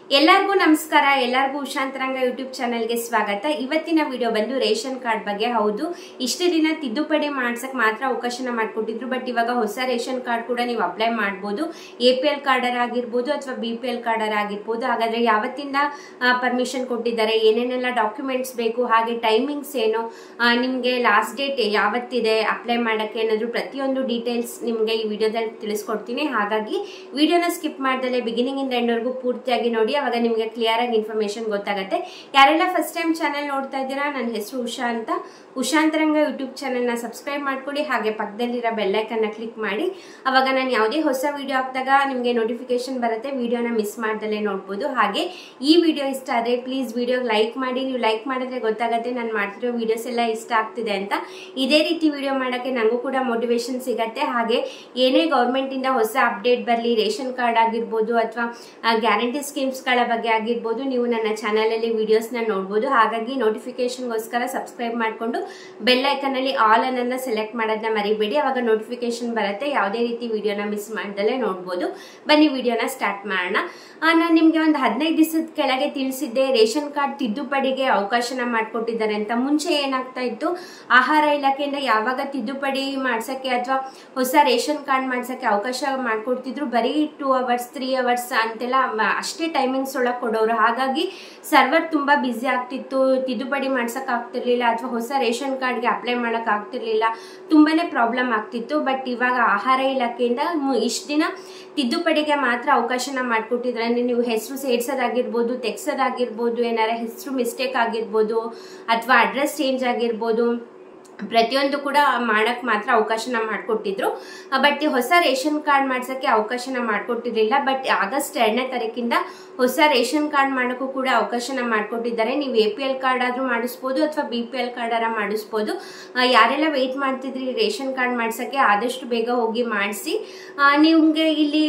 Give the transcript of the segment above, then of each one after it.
ಎಲ್ಲರಿಗೂ ನಮಸ್ಕಾರ. ಎಲ್ಲರಿಗೂ ಉಷಾಂತರಂಗ ಯೂಟ್ಯೂಬ್ ಚಾನೆಲ್ಗೆ ಸ್ವಾಗತ. ಇವತ್ತಿನ ವಿಡಿಯೋ ಬಂದು ರೇಷನ್ ಕಾರ್ಡ್ ಬಗ್ಗೆ. ಹೌದು, ಇಷ್ಟೇ ದಿನ ತಿದ್ದುಪಡಿ ಮಾಡ್ಸಕ್ ಮಾತ್ರ ಅವಕಾಶನ ಮಾಡಿಕೊಟ್ಟಿದ್ರು. ಬಟ್ ಇವಾಗ ಹೊಸ ರೇಷನ್ ಕಾರ್ಡ್ ಕೂಡ ನೀವು ಅಪ್ಲೈ ಮಾಡಬಹುದು. APL ಕಾರ್ಡರ್ ಆಗಿರ್ಬೋದು ಅಥವಾ BPL ಕಾರ್ಡರ್ ಆಗಿರ್ಬೋದು. ಹಾಗಾದ್ರೆ ಯಾವತ್ತಿಂದ ಪರ್ಮಿಷನ್ ಕೊಟ್ಟಿದ್ದಾರೆ, ಏನೇನೆಲ್ಲ ಡಾಕ್ಯುಮೆಂಟ್ಸ್ ಬೇಕು, ಹಾಗೆ ಟೈಮಿಂಗ್ಸ್ ಏನು, ನಿಮ್ಗೆ ಲಾಸ್ಟ್ ಡೇಟ್ ಯಾವತ್ತಿದೆ ಅಪ್ಲೈ ಮಾಡಕ್ಕೆ ಅನ್ನೋದು ಪ್ರತಿಯೊಂದು ಡೀಟೇಲ್ಸ್ ನಿಮ್ಗೆ ಈ ವಿಡಿಯೋದಲ್ಲಿ ತಿಳಿಸ್ಕೊಡ್ತೀನಿ. ಹಾಗಾಗಿ ವಿಡಿಯೋನ ಸ್ಕಿಪ್ ಮಾಡ್ದಲೆ ಬಿಗಿನಿಂಗ್ ಇಂದ ಎಂಡ್ ವರೆಗೂ ಪೂರ್ತಿಯಾಗಿ ನೋಡಿ. ಅವಾಗ ನಿಮಗೆ ಕ್ಲಿಯರ್ ಆಗಿ ಇನ್ಫಾರ್ಮೇಶನ್ ಗೊತ್ತಾಗುತ್ತೆ. ಯಾರೆಲ್ಲ ಫಸ್ಟ್ ಟೈಮ್ ಚಾನೆಲ್ ನೋಡ್ತಾ ಇದ್ದೀರಾ, ನನ್ನ ಹೆಸರು ಉಷಾ ಅಂತ. ಉಷಾಂತರಂಗ ಯೂಟ್ಯೂಬ್ ಚಾನೆಲ್ ನ ಸಬ್ಸ್ಕ್ರೈಬ್ ಮಾಡ್ಕೊಳ್ಳಿ. ಹಾಗೆ ಪಕ್ಕದಲ್ಲಿರೋ ಬೆಲ್ ಐಕನ್ ನ ಕ್ಲಿಕ್ ಮಾಡಿ. ಅವಾಗ ನಾನು ಯಾವುದೇ ಹೊಸ ವಿಡಿಯೋ ಹಾಕಿದಾಗ ನಿಮಗೆ ನೋಟಿಫಿಕೇಶನ್ ಬರುತ್ತೆ. ವಿಡಿಯೋನ ಮಿಸ್ ಮಾಡ್ದಲೇ ನೋಡ್ಬೋದು. ಹಾಗೆ ಈ ವಿಡಿಯೋ ಇಷ್ಟ ಆದರೆ ಪ್ಲೀಸ್ ವಿಡಿಯೋ ಲೈಕ್ ಮಾಡಿ. ನೀವು ಲೈಕ್ ಮಾಡಿದ್ರೆ ಗೊತ್ತಾಗುತ್ತೆ ನಾನು ಮಾಡ್ತಿರೋ ವಿಡಿಯೋಸ್ ಎಲ್ಲ ಇಷ್ಟ ಆಗ್ತಿದೆ ಅಂತ. ಇದೇ ರೀತಿ ವಿಡಿಯೋ ಮಾಡೋಕ್ಕೆ ನನಗೂ ಕೂಡ ಮೋಟಿವೇಶನ್ ಸಿಗತ್ತೆ. ಹಾಗೆ ಏನೇ ಗೌರ್ಮೆಂಟ್ ಇಂದ ಹೊಸ ಅಪ್ಡೇಟ್ ಬರಲಿ, ರೇಷನ್ ಕಾರ್ಡ್ ಆಗಿರ್ಬೋದು ಅಥವಾ ಗ್ಯಾರಂಟಿ ಸ್ಕೀಮ್ಸ್ ಗಳ ಬಗ್ಗೆ ಆಗಿರ್ಬೋದು, ನೀವು ನನ್ನ ಚಾನೆಲ್ ಅಲ್ಲಿ ವಿಡಿಯೋಸ್ ನ ನೋಡಬಹುದು. ಹಾಗಾಗಿ ನೋಟಿಫಿಕೇಶನ್ಗೋಸ್ಕರ ಸಬ್ಸ್ಕ್ರೈಬ್ ಮಾಡಿಕೊಂಡು ಬೆಲ್ ಐಕನ್ ಅಲ್ಲಿ ಆಲ್ ಅನ್ನ ಸೆಲೆಕ್ಟ್ ಮಾಡೋದನ್ನ ಮರಿಬೇಡಿ. ಅವಾಗ ನೋಟಿಫಿಕೇಶನ್ ಬರುತ್ತೆ. ಯಾವುದೇ ರೀತಿ ವಿಡಿಯೋನ ಮಿಸ್ ಮಾಡ್ದಲೇ ನೋಡಬಹುದು. ಬನ್ನಿ ವಿಡಿಯೋನ ಸ್ಟಾರ್ಟ್ ಮಾಡೋಣ. ನಾನು ನಿಮ್ಗೆ ಒಂದು 15 ದಿವಸದ ಕೆಳಗೆ ತಿಳಿಸಿದ್ದೆ ರೇಷನ್ ಕಾರ್ಡ್ ತಿದ್ದುಪಡಿಗೆ ಅವಕಾಶನ ಮಾಡಿಕೊಟ್ಟಿದ್ದಾರೆ ಅಂತ. ಮುಂಚೆ ಏನಾಗ್ತಾ ಇತ್ತು, ಆಹಾರ ಇಲಾಖೆಯಿಂದ ಯಾವಾಗ ತಿದ್ದುಪಡಿ ಮಾಡ್ಸಕ್ಕೆ ಅಥವಾ ಹೊಸ ರೇಷನ್ ಕಾರ್ಡ್ ಮಾಡ್ಸಕ್ಕೆ ಅವಕಾಶ ಮಾಡ್ಕೊಡ್ತಿದ್ರು, ಬರೀ 2 ಅವರ್ಸ್ 3 ಅವರ್ಸ್ ಅಂತೆಲ್ಲ ಅಷ್ಟೇ ಟೈಮಿಂಗ್ಸ್ ಒಳಗೆ ಕೊಡೋರು. ಹಾಗಾಗಿ ಸರ್ವರ್ ತುಂಬಾ ಬ್ಯುಸಿ ಆಗ್ತಿತ್ತು, ತಿದ್ದುಪಡಿ ಮಾಡ್ಸಕ್ ಆಗ್ತಿರ್ಲಿಲ್ಲ ಅಥವಾ ಹೊಸ ರೇಷನ್ ಕಾರ್ಡ್ಗೆ ಅಪ್ಲೈ ಮಾಡಕ್ ಆಗ್ತಿರ್ಲಿಲ್ಲ, ತುಂಬಾನೇ ಪ್ರಾಬ್ಲಮ್ ಆಗ್ತಿತ್ತು. ಬಟ್ ಇವಾಗ ಆಹಾರ ಇಲಾಖೆಯಿಂದ ಇಷ್ಟ ದಿನ ತಿದ್ದುಪಡಿಗೆ ಮಾತ್ರ ಅವಕಾಶನ ಮಾಡ್ಕೊಟ್ಟಿದ್ರೆ, ನೀವು ಹೆಸರು ಸೇರ್ಸೋದಾಗಿರ್ಬೋದು, ತೆಗ್ಸೋದಾಗಿರ್ಬೋದು, ಏನಾರ ಹೆಸರು ಮಿಸ್ಟೇಕ್ ಆಗಿರ್ಬೋದು ಅಥವಾ ಅಡ್ರೆಸ್ ಚೇಂಜ್ ಆಗಿರ್ಬೋದು, ಪ್ರತಿಯೊಂದು ಕೂಡ ಮಾಡಕ್ ಮಾತ್ರ ಅವಕಾಶನ ಮಾಡಿಕೊಟ್ಟಿದ್ರು. ಬಟ್ ಹೊಸ ರೇಷನ್ ಕಾರ್ಡ್ ಮಾಡ್ಸಕ್ಕೆ ಅವಕಾಶನ ಮಾಡಿಕೊಟ್ಟಿರ್ಲಿಲ್ಲ. ಬಟ್ ಆಗಸ್ಟ್ 2ನೇ ತಾರೀಕಿಂದ ಹೊಸ ರೇಷನ್ ಕಾರ್ಡ್ ಮಾಡೋಕ್ಕೂ ಕೂಡ ಅವಕಾಶನ ಮಾಡಿಕೊಟ್ಟಿದ್ದಾರೆ. ನೀವು APL ಕಾರ್ಡ್ ಆದ್ರೂ ಮಾಡಿಸ್ಬೋದು ಅಥವಾ BPL ಕಾರ್ಡ್ ಮಾಡಿಸ್ಬೋದು. ಯಾರೆಲ್ಲ ವೇಟ್ ಮಾಡ್ತಿದ್ರಿ ರೇಷನ್ ಕಾರ್ಡ್ ಮಾಡ್ಸಕ್ಕೆ, ಆದಷ್ಟು ಬೇಗ ಹೋಗಿ ಮಾಡಿಸಿ. ನಿಮ್ಗೆ ಇಲ್ಲಿ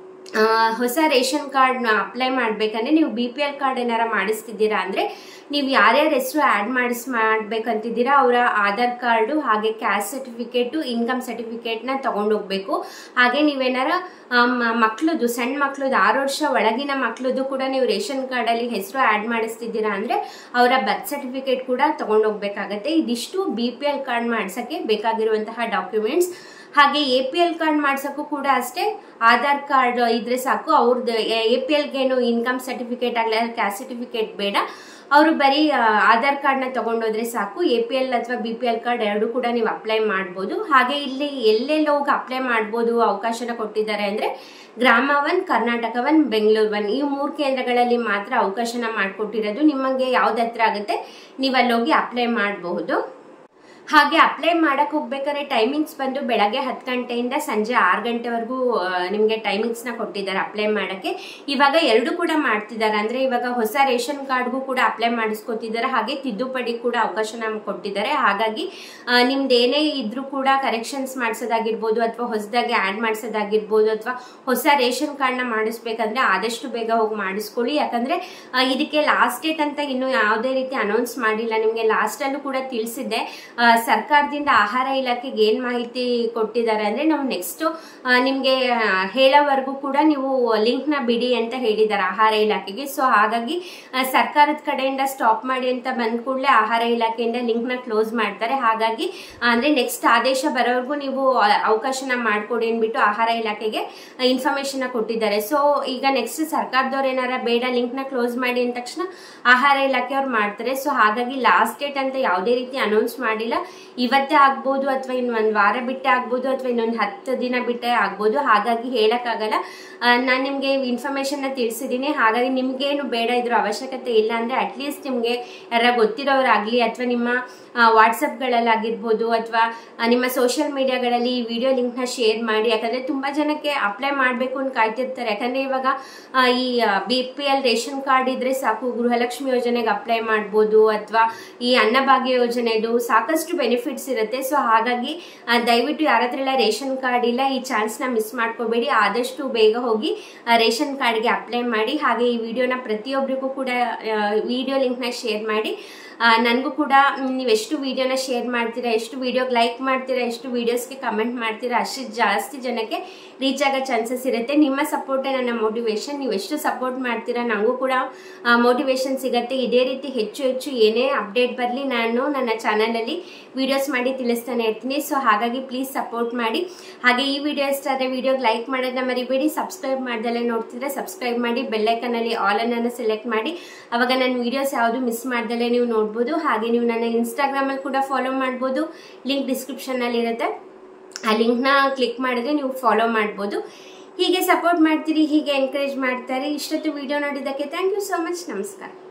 ಹೊಸ ರೇಷನ್ ಕಾರ್ಡ್ ಅಪ್ಲೈ ಮಾಡ್ಬೇಕಂದ್ರೆ ನೀವು BPL ಕಾರ್ಡ್ ಏನಾರ ಮಾಡಿಸ್ತಿದ್ದೀರಾ ಅಂದ್ರೆ, ನೀವು ಯಾರ್ಯಾರ ಹೆಸರು ಆಡ್ ಮಾಡ್ಬೇಕಂತಿದ್ದೀರಾ ಅವರ ಆಧಾರ್ ಕಾರ್ಡು, ಹಾಗೆ ಕ್ಯಾಸ್ಟ್ ಸರ್ಟಿಫಿಕೇಟ್, ಇನ್ಕಮ್ ಸರ್ಟಿಫಿಕೇಟ್ ನ ತಗೊಂಡೋಗ್ಬೇಕು. ಹಾಗೆ ನೀವೇನಾರ ಮಕ್ಳದು, ಸಣ್ಣ ಮಕ್ಳದು 6 ವರ್ಷ ಒಳಗಿನ ಮಕ್ಳದು ಕೂಡ ನೀವು ರೇಷನ್ ಕಾರ್ಡ್ ಅಲ್ಲಿ ಹೆಸರು ಆಡ್ ಮಾಡಿಸ್ತಿದ್ದೀರಾ ಅಂದ್ರೆ ಅವರ ಬರ್ತ್ ಸರ್ಟಿಫಿಕೇಟ್ ಕೂಡ ತಗೊಂಡೋಗ್ಬೇಕಾಗತ್ತೆ. ಇದಿಷ್ಟು BPL ಕಾರ್ಡ್ ಮಾಡ್ಸಕ್ಕೆ ಬೇಕಾಗಿರುವಂತಹ ಡಾಕ್ಯುಮೆಂಟ್ಸ್. ಹಾಗೆ APL ಕಾರ್ಡ್ ಮಾಡ್ಸಕ್ಕೂ ಕೂಡ ಅಷ್ಟೇ, ಆಧಾರ್ ಕಾರ್ಡ್ ಇದ್ರೆ ಸಾಕು. ಅವ್ರದ್ದು APLಗೇನು ಇನ್ಕಮ್ ಸರ್ಟಿಫಿಕೇಟ್ ಆಗಲಿ ಕ್ಯಾಸ್ಟ್ ಸರ್ಟಿಫಿಕೇಟ್ ಬೇಡ, ಅವರು ಬರೀ ಆಧಾರ್ ಕಾರ್ಡ್ ನ ತಗೊಂಡೋದ್ರೆ ಸಾಕು. APL ಅಥವಾ BPL ಕಾರ್ಡ್ ಎರಡು ಕೂಡ ನೀವು ಅಪ್ಲೈ ಮಾಡ್ಬೋದು. ಹಾಗೆ ಇಲ್ಲಿ ಎಲ್ಲೆಲ್ಲಿ ಹೋಗಿ ಅಪ್ಲೈ ಮಾಡ್ಬೋದು ಅವಕಾಶನ ಕೊಟ್ಟಿದ್ದಾರೆ ಅಂದ್ರೆ, ಗ್ರಾಮ 1, ಕರ್ನಾಟಕ 1, ಬೆಂಗಳೂರು 1 ಈ 3 ಕೇಂದ್ರಗಳಲ್ಲಿ ಮಾತ್ರ ಅವಕಾಶನ ಮಾಡಿಕೊಟ್ಟಿರೋದು. ನಿಮಗೆ ಯಾವ್ದು ಹತ್ರ ಆಗುತ್ತೆ ನೀವು ಅಲ್ಲೋಗಿ ಅಪ್ಲೈ ಮಾಡಬಹುದು. ಹಾಗೆ ಅಪ್ಲೈ ಮಾಡಕ್ ಹೋಗ್ಬೇಕಾದ್ರೆ ಟೈಮಿಂಗ್ಸ್ ಬಂದು ಬೆಳಗ್ಗೆ 10 ಗಂಟೆಯಿಂದ ಸಂಜೆ 6 ಗಂಟೆವರೆಗೂ ನಿಮ್ಗೆ ಟೈಮಿಂಗ್ಸ್ ನ ಕೊಟ್ಟಿದ್ದಾರೆ ಅಪ್ಲೈ ಮಾಡಕ್ಕೆ. ಇವಾಗ ಎರಡು ಕೂಡ ಮಾಡ್ತಿದ್ದಾರೆ. ಅಂದ್ರೆ ಇವಾಗ ಹೊಸ ರೇಷನ್ ಕಾರ್ಡ್ಗೂ ಕೂಡ ಅಪ್ಲೈ ಮಾಡಿಸ್ಕೊತಿದ್ದಾರೆ, ಹಾಗೆ ತಿದ್ದುಪಡಿ ಕೂಡ ಅವಕಾಶನ ಕೊಟ್ಟಿದ್ದಾರೆ. ಹಾಗಾಗಿ ನಿಮ್ದು ಏನೇ ಇದ್ರೂ ಕೂಡ ಕರೆಕ್ಷನ್ಸ್ ಮಾಡಿಸೋದಾಗಿರ್ಬೋದು ಅಥವಾ ಹೊಸದಾಗಿ ಆಡ್ ಮಾಡಿಸೋದಾಗಿರ್ಬೋದು ಅಥವಾ ಹೊಸ ರೇಷನ್ ಕಾರ್ಡ್ ನ ಮಾಡಿಸ್ಬೇಕಂದ್ರೆ ಆದಷ್ಟು ಬೇಗ ಹೋಗಿ ಮಾಡಿಸ್ಕೊಳ್ಳಿ. ಯಾಕಂದ್ರೆ ಇದಕ್ಕೆ ಲಾಸ್ಟ್ ಡೇಟ್ ಅಂತ ಇನ್ನು ಯಾವುದೇ ರೀತಿ ಅನೌನ್ಸ್ ಮಾಡಿಲ್ಲ. ನಿಮ್ಗೆ ಲಾಸ್ಟ್ ಅಲ್ಲೂ ಕೂಡ ತಿಳಿಸಿದ್ದೆ, ಸರ್ಕಾರದಿಂದ ಆಹಾರ ಇಲಾಖೆಗೆ ಏನ್ ಮಾಹಿತಿ ಕೊಟ್ಟಿದ್ದಾರೆ ಅಂದ್ರೆ, ನಾವು ನೆಕ್ಸ್ಟ್ ನಿಮ್ಗೆ ಹೇಳೋವರೆಗೂ ಕೂಡ ನೀವು ಲಿಂಕ್ ನ ಬಿಡಿ ಅಂತ ಹೇಳಿದ್ದಾರೆ ಆಹಾರ ಇಲಾಖೆಗೆ. ಸೊ ಹಾಗಾಗಿ ಸರ್ಕಾರದ ಕಡೆಯಿಂದ ಸ್ಟಾಪ್ ಮಾಡಿ ಅಂತ ಬಂದ ಕೂಡಲೇ ಆಹಾರ ಇಲಾಖೆಯಿಂದ ಲಿಂಕ್ ನ ಕ್ಲೋಸ್ ಮಾಡ್ತಾರೆ. ಹಾಗಾಗಿ ಅಂದ್ರೆ ನೆಕ್ಸ್ಟ್ ಆದೇಶ ಬರೋವರೆಗೂ ನೀವು ಅವಕಾಶನ ಮಾಡ್ಕೊಡಿ ಅಂದ್ಬಿಟ್ಟು ಆಹಾರ ಇಲಾಖೆಗೆ ಇನ್ಫಾರ್ಮೇಶನ್ ಕೊಟ್ಟಿದ್ದಾರೆ. ಸೊ ಈಗ ನೆಕ್ಸ್ಟ್ ಸರ್ಕಾರದವ್ರು ಏನಾರ ಬೇಡ ಲಿಂಕ್ ನ ಕ್ಲೋಸ್ ಮಾಡಿ ಅಂದ ತಕ್ಷಣ ಆಹಾರ ಇಲಾಖೆಯವ್ರು ಮಾಡ್ತಾರೆ. ಸೊ ಹಾಗಾಗಿ ಲಾಸ್ಟ್ ಡೇಟ್ ಅಂತ ಯಾವುದೇ ರೀತಿ ಅನೌನ್ಸ್ ಮಾಡಿಲ್ಲ. ಇವತ್ತೇ ಆಗ್ಬೋದು ಅಥವಾ ಇನ್ನೊಂದು ವಾರ ಬಿಟ್ಟೆ ಆಗ್ಬೋದು ಅಥವಾ ಇನ್ನೊಂದು 10 ದಿನ ಬಿಟ್ಟೆ ಆಗ್ಬೋದು. ಹಾಗಾಗಿ ಹೇಳಕ್ಕಾಗಲ್ಲ. ನಾನು ನಿಮ್ಗೆ ಇನ್ಫಾರ್ಮೇಶನ್ ನ ತಿಳಿಸಿದೀನಿ. ಹಾಗಾಗಿ ನಿಮ್ಗೇನು ಬೇಡ ಇದ್ರ ಅವಶ್ಯಕತೆ ಇಲ್ಲ ಅಂದ್ರೆ ಅಟ್ಲೀಸ್ಟ್ ನಿಮ್ಗೆ ಯಾರ ಗೊತ್ತಿರೋರಾಗ್ಲಿ ಅಥವಾ ನಿಮ್ಮ ವಾಟ್ಸಪ್ ಗಳಲ್ಲಾಗಿರ್ಬೋದು ಅಥವಾ ನಿಮ್ಮ ಸೋಷಿಯಲ್ ಮೀಡಿಯಾಗಳಲ್ಲಿ ಈ ವಿಡಿಯೋ ಲಿಂಕ್ ನ ಶೇರ್ ಮಾಡಿ. ಯಾಕಂದ್ರೆ ತುಂಬಾ ಜನಕ್ಕೆ ಅಪ್ಲೈ ಮಾಡ್ಬೇಕು ಅಂತ ಕಾಯ್ತಿರ್ತಾರೆ. ಯಾಕಂದ್ರೆ ಇವಾಗ ಈ BPL ರೇಷನ್ ಕಾರ್ಡ್ ಇದ್ರೆ ಸಾಕು, ಗೃಹಲಕ್ಷ್ಮಿ ಯೋಜನೆಗೆ ಅಪ್ಲೈ ಮಾಡ್ಬೋದು ಅಥವಾ ಈ ಅನ್ನಭಾಗ್ಯ ಯೋಜನೆದು ಸಾಕಷ್ಟು ಸಾಕಷ್ಟು ಬೆನಿಫಿಟ್ಸ್ ಇರುತ್ತೆ. ಸೊ ಹಾಗಾಗಿ ದಯವಿಟ್ಟು ಯಾರತ್ರೆಲ್ಲ ರೇಷನ್ ಕಾರ್ಡ್ ಇಲ್ಲ ಈ ಚಾನ್ಸ್ನ ಮಿಸ್ ಮಾಡ್ಕೋಬೇಡಿ. ಆದಷ್ಟು ಬೇಗ ಹೋಗಿ ರೇಷನ್ ಕಾರ್ಡ್ಗೆ ಅಪ್ಲೈ ಮಾಡಿ. ಹಾಗೆ ಈ ವಿಡಿಯೋನ ಪ್ರತಿಯೊಬ್ಬರಿಗೂ ಕೂಡ ವಿಡಿಯೋ ಲಿಂಕ್ನ ಶೇರ್ ಮಾಡಿ. ನನಗೂ ಕೂಡ ನೀವು ಎಷ್ಟು ವಿಡಿಯೋನ ಶೇರ್ ಮಾಡ್ತೀರಾ, ಎಷ್ಟು ವಿಡಿಯೋಗೆ ಲೈಕ್ ಮಾಡ್ತೀರಾ, ಎಷ್ಟು ವಿಡಿಯೋಸ್ಗೆ ಕಮೆಂಟ್ ಮಾಡ್ತೀರಾ, ಅಷ್ಟು ಜಾಸ್ತಿ ಜನಕ್ಕೆ ರೀಚ್ ಆಗೋ ಚಾನ್ಸಸ್ ಇರುತ್ತೆ. ನಿಮ್ಮ ಸಪೋರ್ಟೇ ನನ್ನ ಮೋಟಿವೇಶನ್. ನೀವು ಎಷ್ಟು ಸಪೋರ್ಟ್ ಮಾಡ್ತೀರಾ ನನಗೂ ಕೂಡ ಮೋಟಿವೇಶನ್ ಸಿಗುತ್ತೆ. ಇದೇ ರೀತಿ ಹೆಚ್ಚು ಹೆಚ್ಚು ಏನೇ ಅಪ್ಡೇಟ್ ಬರಲಿ ನಾನು ನನ್ನ ಚಾನಲಲ್ಲಿ ವಿಡಿಯೋಸ್ ಮಾಡಿ ತಿಳಿಸ್ತಾನೆ ಇರ್ತೀನಿ. ಸೊ ಹಾಗಾಗಿ ಪ್ಲೀಸ್ ಸಪೋರ್ಟ್ ಮಾಡಿ. ಹಾಗೆ ಈ ವಿಡಿಯೋ ಇಷ್ಟ ಆದರೆ ವಿಡಿಯೋಗೆ ಲೈಕ್ ಮಾಡೋದನ್ನ ಮರಿಬೇಡಿ. ಸಬ್ಸ್ಕ್ರೈಬ್ ಮಾಡ್ದಲ್ಲೇ ನೋಡ್ತಿದ್ರೆ ಸಬ್ಸ್ಕ್ರೈಬ್ ಮಾಡಿ. ಬೆಲ್ಲೈಕನಲ್ಲಿ ಆಲ್ ಅನ್ನು ಸೆಲೆಕ್ಟ್ ಮಾಡಿ. ಅವಾಗ ನನ್ನ ವಿಡಿಯೋಸ್ ಯಾವುದು ಮಿಸ್ ಮಾಡ್ದಲ್ಲೇ ನೀವು ನೋಡ್ಬೋದು. ಹಾಗೆ ನೀವು ನನ್ನ ಇನ್ಸ್ಟಾಗ್ರಾಮಲ್ಲಿ ಕೂಡ ಫಾಲೋ ಮಾಡ್ಬೋದು. ಲಿಂಕ್ ಡಿಸ್ಕ್ರಿಪ್ಷನ್ನಲ್ಲಿ ಇರುತ್ತೆ. ಆ ಲಿಂಕ್ನ ಕ್ಲಿಕ್ ಮಾಡಿದ್ರೆ ನೀವು ಫಾಲೋ ಮಾಡ್ಬೋದು. ಹೀಗೆ ಸಪೋರ್ಟ್ ಮಾಡ್ತೀರಿ, ಹೀಗೆ ಎನ್ಕರೇಜ್ ಮಾಡ್ತಾರೆ. ಇಷ್ಟೊತ್ತು ವಿಡಿಯೋ ನೋಡಿದ್ದಕ್ಕೆ ಥ್ಯಾಂಕ್ ಯು ಸೋ ಮಚ್. ನಮಸ್ಕಾರ.